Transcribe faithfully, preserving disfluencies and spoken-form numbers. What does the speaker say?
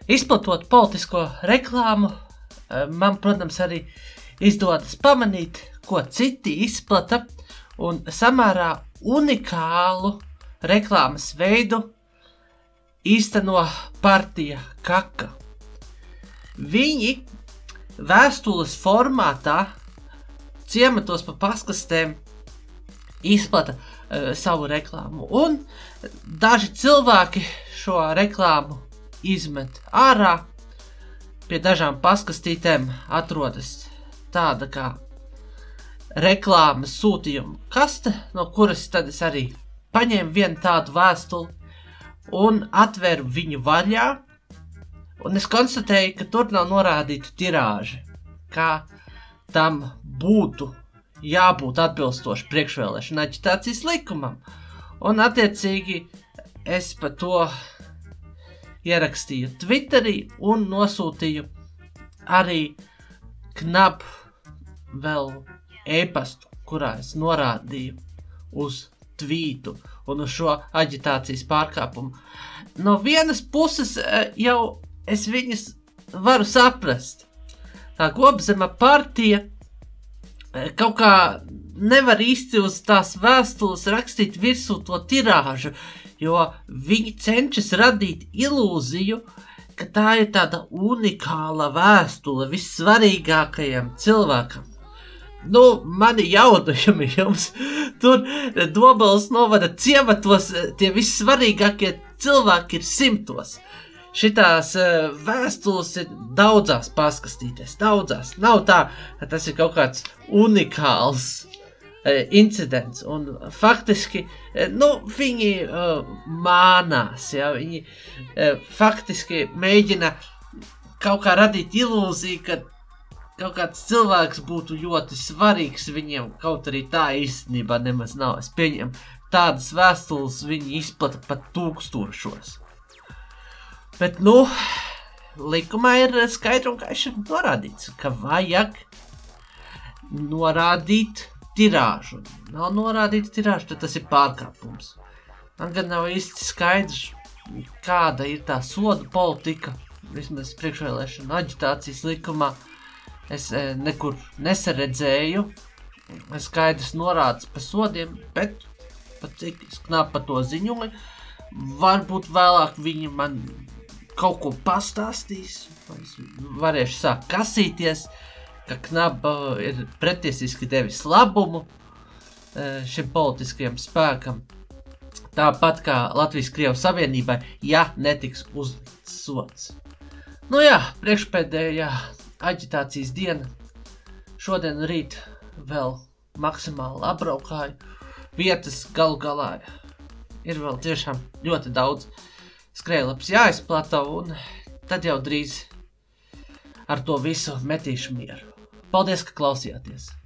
Izplatot politisko reklāmu, man, protams, arī izdodas pamanīt, ko citi izplata, un samērā unikālu reklāmas veidu īsteno partija Kaka. Viņi vēstules formātā ciematos pa paskastēm izplata uh, savu reklāmu, un daži cilvēki šo reklāmu izmet ārā. Pie dažām paskastītēm atrodas tāda kā reklāmas sūtījuma kaste, no kuras tad es arī paņēmu vienu tādu vēstuli un atveru viņu vaļā, un es konstatēju, ka tur nav norādīta tirāža, kā tam būtu jābūt atbilstoši priekšvēlēšana aģitācijas likumam. Un attiecīgi es pa to ierakstīju Twitterī un nosūtīju arī knap vēl e-pastu, kurā es norādīju uz tvītu un uz šo aģitācijas pārkāpumu. No vienas puses jau es viņas varu saprast. Tā Gobzema partija kaut kā nevar īsti uz tās vēstules rakstīt virsū to tirāžu, jo viņi cenšas radīt ilūziju, ka tā ir tāda unikāla vēstule vissvarīgākajam cilvēkam. Nu, mani jautājumi jums, tur Dobeles novada ciematos tie vissvarīgākie cilvēki ir simtos. Šitās uh, vēstules ir daudzās paskastītēs, daudzās. Nav tā, ka tas ir kaut kāds unikāls uh, incidents. Un faktiski, uh, nu, viņi uh, mānās, ja, viņi uh, faktiski mēģina kaut kā radīt ilūziju, ka kaut kāds cilvēks būtu ļoti svarīgs viņiem, kaut arī tā īstenībā nemaz nav. Es pieņemu, tādas vēstules viņi izplata pat tūkstošos. Bet, nu, likumā ir skaidri un gaiši norādīts, ka vajag norādīt tirāžu. Nav norādīta tirāža, tad tas ir pārkāpums. Man gan nav īsti skaidrs, kāda ir tā sodu politika, vismaz priekšvēlēšana aģitācijas likumā. Es e, nekur nesaredzēju, skaidrs norādes pa sodiem, bet pat cik knap pa to ziņoju, varbūt vēlāk viņi man kaut ko pastāstīs, es varēšu sākt kasīties, ka knap uh, ir pretiesiski devis labumu uh, šim politiskajam spēkam, tāpat kā Latvijas-Krievu savienībai, ja netiks uzlikts sods. Nu jā, priekšpēdējā aģitācijas diena, šodien rīt vēl maksimāli apbraukāju, vietas galu galā ir vēl tiešām ļoti daudz skrējlaps jāizplata, un tad jau drīz ar to visu metīšu mieru. Paldies, ka klausījāties!